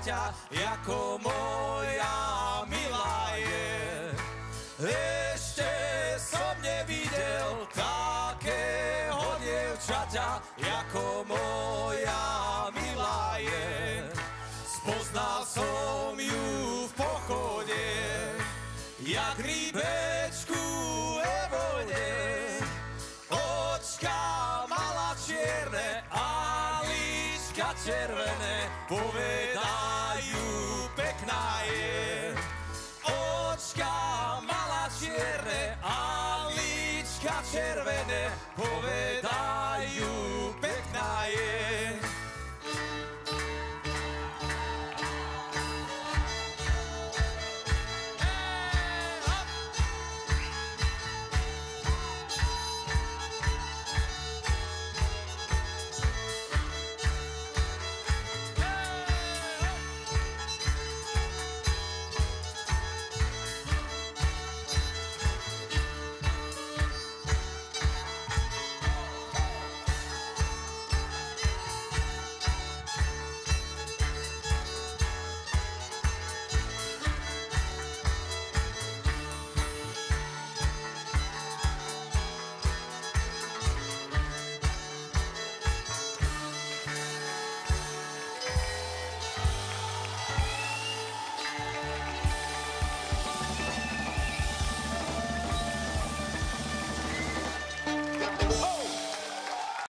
dievčaťa, jako moja milá je. Ešte som nevidel takého dievčaťa, jako moja milá je. Spoznal som ju v pochode, jak rybečku Evone. Očka mala čierne a líška červené, povedala